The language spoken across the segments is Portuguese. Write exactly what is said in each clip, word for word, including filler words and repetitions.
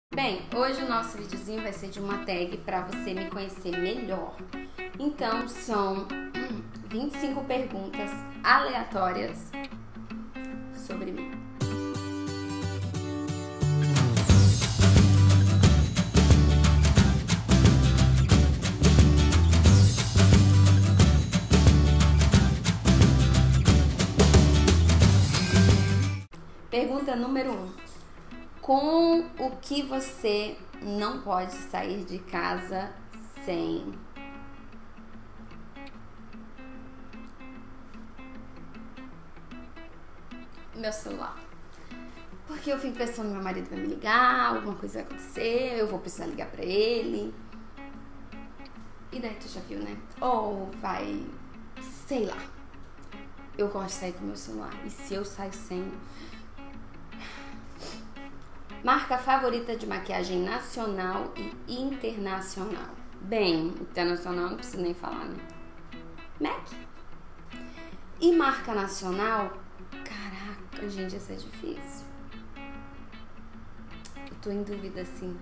Bem, hoje o nosso videozinho vai ser de uma tag para você me conhecer melhor. Então, são vinte e cinco perguntas aleatórias sobre mim. Pergunta número um. Com o que você não pode sair de casa sem? Meu celular. Porque eu fico pensando, meu marido vai me ligar, alguma coisa vai acontecer, eu vou precisar ligar pra ele. E daí tu já viu, né? Ou vai, sei lá. Eu gosto de sair com meu celular. E se eu saio sem... Marca favorita de maquiagem nacional e internacional. Bem, internacional não preciso nem falar, né? MAC. E marca nacional? Caraca, gente, essa é difícil. Eu tô em dúvida, assim.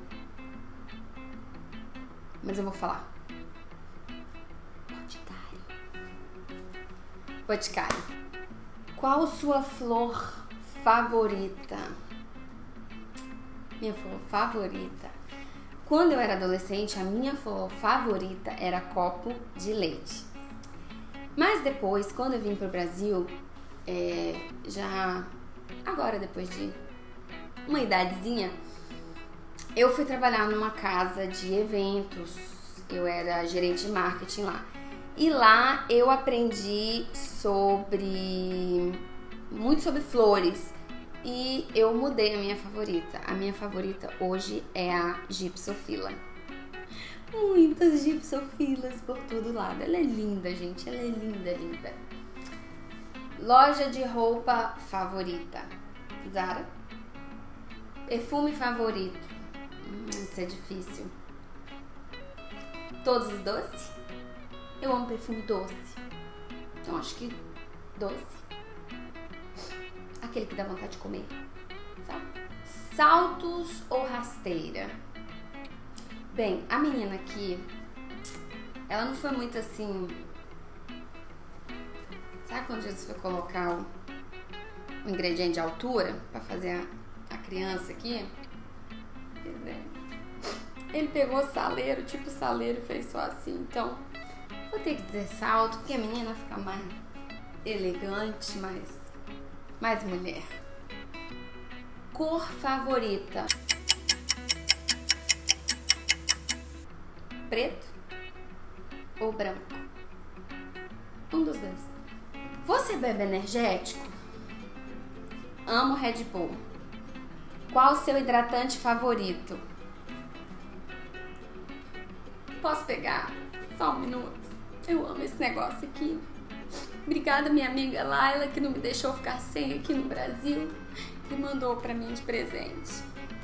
Mas eu vou falar. Boticário. Boticário. Qual sua flor favorita? Minha flor favorita. Quando eu era adolescente, a minha flor favorita era copo de leite. Mas depois, quando eu vim pro Brasil, é, já agora depois de uma idadezinha, eu fui trabalhar numa casa de eventos. Eu era gerente de marketing lá. E lá eu aprendi sobre muito sobre flores. E eu mudei a minha favorita. A minha favorita hoje é a Gipsophylla. Muitas Gipsophylas por todo lado. Ela é linda, gente. Ela é linda, linda. Loja de roupa favorita. Zara. Perfume favorito. Hum, isso é difícil. Todos os doces? Eu amo perfume doce. Então acho que doce. Aquele que dá vontade de comer, sabe? Saltos ou rasteira? Bem, a menina aqui, ela não foi muito assim... Sabe quando Jesus foi colocar o, o ingrediente de altura pra fazer a, a criança aqui? Ele pegou saleiro, tipo saleiro, e fez só assim. Então, vou ter que dizer salto, porque a menina fica mais elegante, mais... mais mulher. Cor favorita? Preto ou branco? Um dos dois. Você bebe energético? Amo Red Bull. Qual o seu hidratante favorito? Posso pegar? Só um minuto. Eu amo esse negócio aqui. Obrigada, minha amiga Laila, que não me deixou ficar sem aqui no Brasil e mandou pra mim de presente.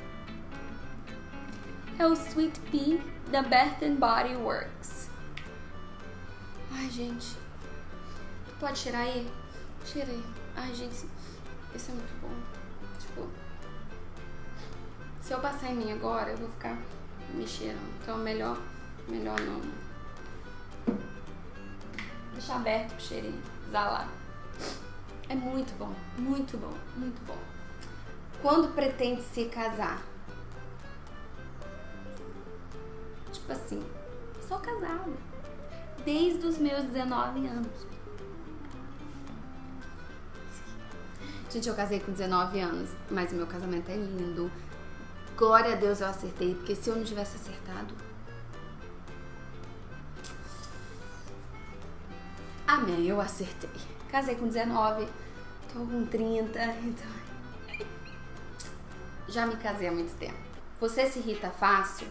É o Sweet Pea da Bath and Body Works. Ai, gente. Pode cheirar aí? Cheira aí. Ai, gente, esse é muito bom. Tipo, se eu passar em mim agora, eu vou ficar me cheirando. Então, melhor, melhor não. Deixar aberto pro cheirinho, exalar. É muito bom, muito bom, muito bom. Quando pretende se casar? Tipo assim, sou casada. Desde os meus dezenove anos. Gente, eu casei com dezenove anos, mas o meu casamento é lindo. Glória a Deus eu acertei, porque se eu não tivesse acertado... Amém, eu acertei. Casei com dezenove, tô com trinta, então... Já me casei há muito tempo. Você se irrita fácil?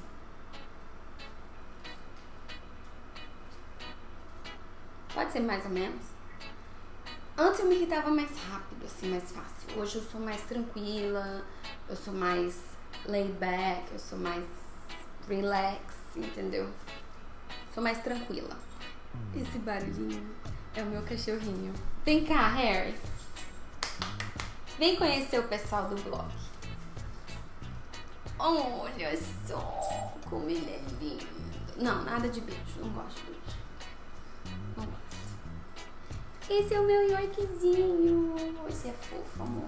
Pode ser mais ou menos. Antes eu me irritava mais rápido, assim, mais fácil. Hoje eu sou mais tranquila, eu sou mais laid back, eu sou mais relax, entendeu? Sou mais tranquila. Esse barulhinho é o meu cachorrinho. Vem cá, Harry. Vem conhecer o pessoal do blog. Olha só como ele é lindo. Não, nada de beijo. Não gosto de beijo. Não gosto. Esse é o meu Yorkzinho. Esse é fofo, amor.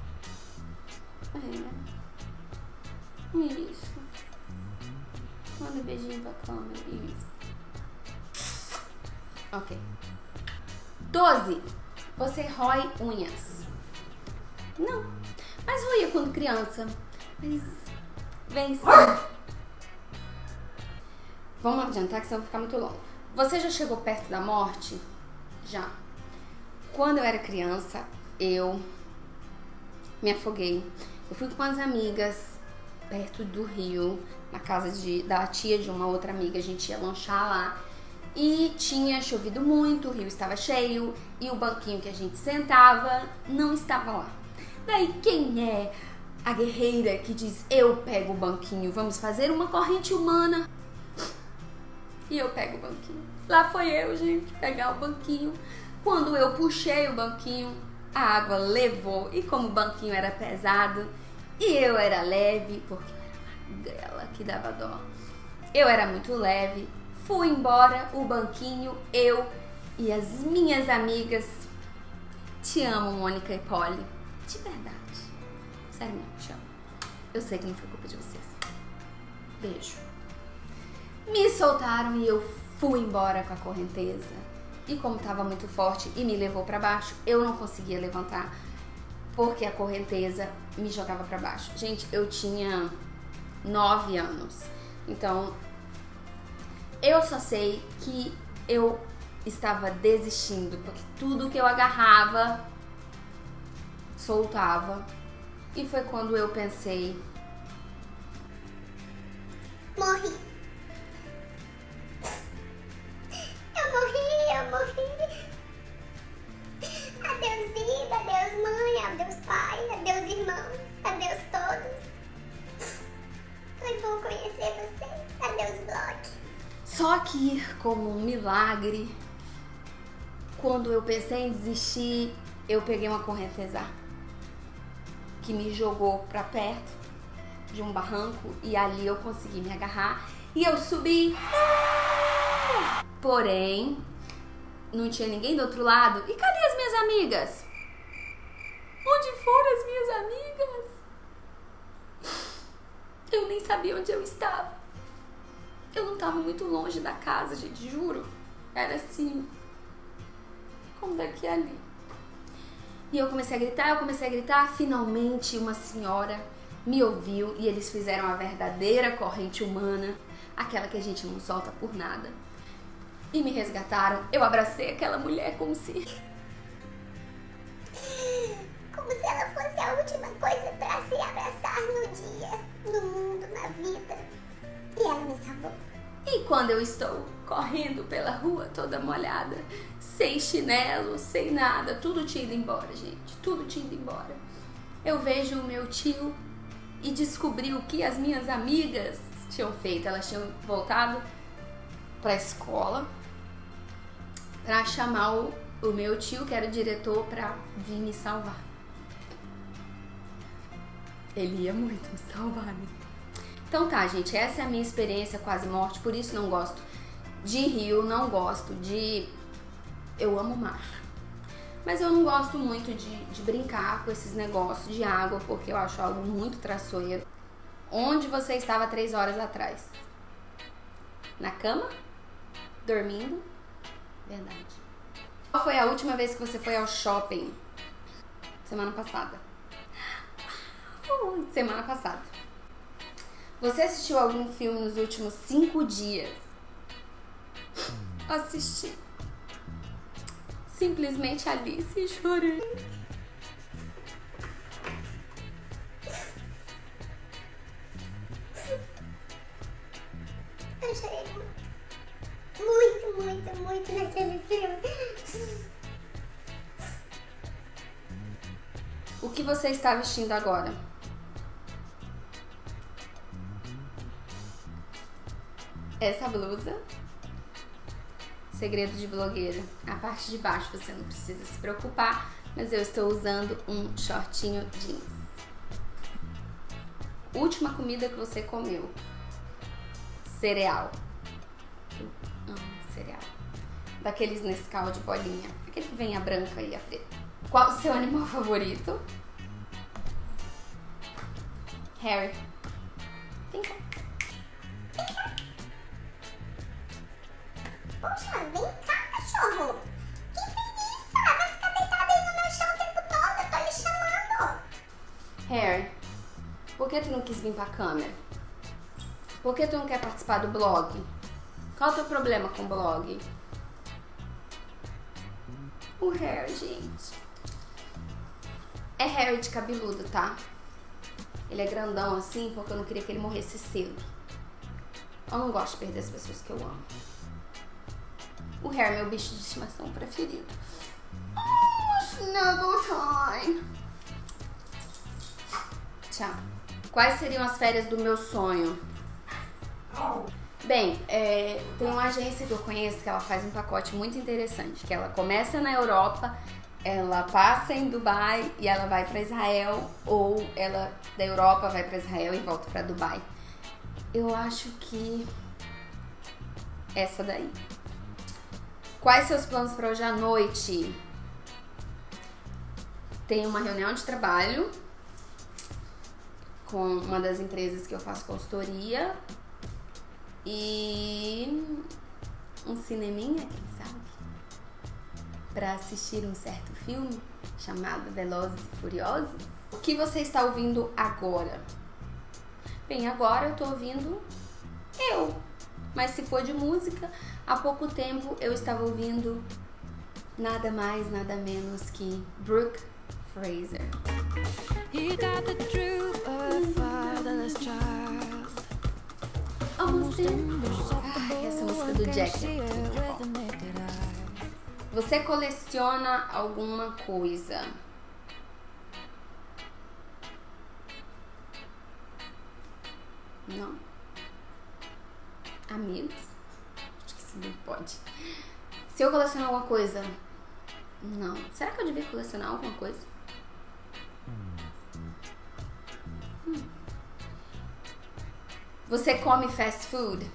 É, né? Isso. Manda um beijinho pra câmera. Isso. Ok. doze. Você rói unhas. Não. Mas roía quando criança. Mas vem sim. Vamos adiantar que senão vai ficar muito longo. Você já chegou perto da morte? Já. Quando eu era criança, eu me afoguei. Eu fui com as amigas perto do rio, na casa de, da tia de uma outra amiga. A gente ia lanchar lá. E tinha chovido muito, o rio estava cheio e o banquinho que a gente sentava não estava lá. Daí quem é a guerreira que diz: eu pego o banquinho, vamos fazer uma corrente humana? E eu pego o banquinho. Lá foi eu, gente, pegar o banquinho. Quando eu puxei o banquinho, a água levou. E como o banquinho era pesado e eu era leve, porque eu era magrela que dava dó, eu era muito leve. Fui embora, o banquinho, eu e as minhas amigas. Te amo, Mônica e Polly. De verdade. Sério mesmo, te amo. Eu sei que não foi culpa de vocês. Beijo. Me soltaram e eu fui embora com a correnteza. E como estava muito forte e me levou para baixo, eu não conseguia levantar, porque a correnteza me jogava para baixo. Gente, eu tinha nove anos. Então, eu só sei que eu estava desistindo, porque tudo que eu agarrava soltava. E foi quando eu pensei: morri. Eu morri, eu morri. Adeus vida, adeus mãe, adeus pai, adeus irmãos, adeus todos. Foi bom conhecer vocês. Adeus blog. Só que, como um milagre, quando eu pensei em desistir, eu peguei uma correnteza que me jogou pra perto de um barranco e ali eu consegui me agarrar e eu subi. Porém, não tinha ninguém do outro lado. E cadê as minhas amigas? Onde foram as minhas amigas? Eu nem sabia onde eu estava. Eu não estava muito longe da casa, gente, juro. Era assim, como daqui a ali. E eu comecei a gritar, eu comecei a gritar. Finalmente uma senhora me ouviu e eles fizeram a verdadeira corrente humana, aquela que a gente não solta por nada. E me resgataram. Eu abracei aquela mulher como se... Como se ela fosse a última coisa pra se abraçar no dia, no mundo, na vida. E ela me salvou. E quando eu estou correndo pela rua toda molhada, sem chinelo, sem nada, tudo tinha ido embora, gente, tudo tinha ido embora. Eu vejo o meu tio e descobri o que as minhas amigas tinham feito. Elas tinham voltado para a escola para chamar o, o meu tio, que era o diretor, para vir me salvar. Ele ia muito me salvar, né? Então tá, gente, essa é a minha experiência quase morte, por isso não gosto de rio, não gosto de... Eu amo mar, mas eu não gosto muito de, de brincar com esses negócios de água, porque eu acho algo muito traiçoeiro. Onde você estava três horas atrás? Na cama? Dormindo? Verdade. Qual foi a última vez que você foi ao shopping? Semana passada. Uh, semana passada. Você assistiu algum filme nos últimos cinco dias? Assisti. Simplesmente Alice e chorei. Eu chorei muito, muito, muito naquele filme. O que você está vestindo agora? Essa blusa, segredo de blogueira. A parte de baixo você não precisa se preocupar, mas eu estou usando um shortinho jeans. última comida que você comeu. Cereal. Eu amo cereal. Daqueles Nescau de bolinha. Aquele que vem a branca e a preta. Qual o seu animal favorito? Harry. Vem cá. Poxa, vem cá, cachorro. Que preguiça. Vai ficar deitado aí no meu chão o tempo todo. Eu tô lhe chamando. Harry, por que tu não quis vir pra câmera? Por que tu não quer participar do blog? Qual é o teu problema com o blog? O Harry, gente. É Harry de cabeludo, tá? Ele é grandão assim porque eu não queria que ele morresse cedo. Eu não gosto de perder as pessoas que eu amo. O Harry é meu bicho de estimação preferido. Oh, snuggle time. Tchau. Quais seriam as férias do meu sonho? Bem, é, tem uma agência que eu conheço que ela faz um pacote muito interessante. Que ela começa na Europa, ela passa em Dubai e ela vai para Israel. Ou ela da Europa vai para Israel e volta para Dubai. Eu acho que essa daí. Quais seus planos para hoje à noite? Tem uma reunião de trabalho com uma das empresas que eu faço consultoria e um cineminha, quem sabe, para assistir um certo filme chamado Velozes e Furiosos. O que você está ouvindo agora? Bem, agora eu tô ouvindo eu, mas se for de música, há pouco tempo eu estava ouvindo nada mais, nada menos que Brooke Fraser. He got the truth of a fatherless child. Almost in. Ai, essa música do Jack. Você coleciona alguma coisa? Não? Amigos? Acho que isso não pode. Se eu colecionar alguma coisa? Não. Será que eu devia colecionar alguma coisa? Hum. Você come fast food?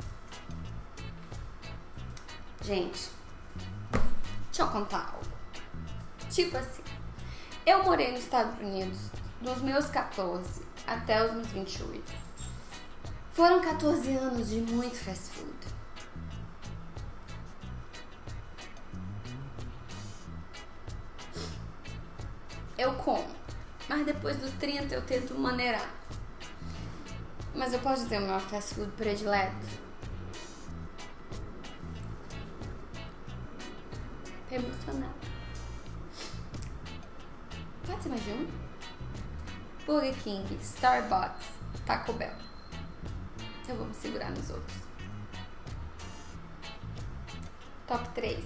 Gente, deixa eu contar algo. Tipo assim, eu morei nos Estados Unidos dos meus quatorze até os meus vinte e oito. Foram quatorze anos de muito fast food. Eu como, mas depois dos trinta eu tento maneirar. Mas eu posso dizer o meu fast food predileto? Emocionado. Pode ser mais de um? Burger King, Starbucks, Taco Bell. Eu vou me segurar nos outros. Top três.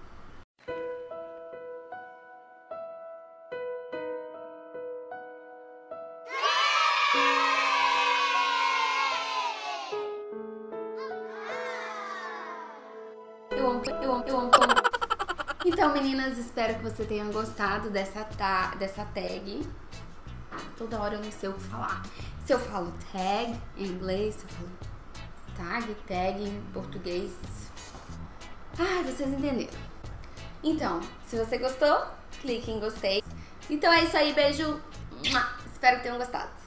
Eu amo, eu amo, eu amo. Então, meninas, espero que você tenha gostado dessa, ta dessa tag. Toda hora eu não sei o que falar. Se eu falo tag em inglês, se eu falo tag, tag em português. Ah, vocês entenderam. Então, se você gostou, clique em gostei. Então é isso aí, beijo. Espero que tenham gostado.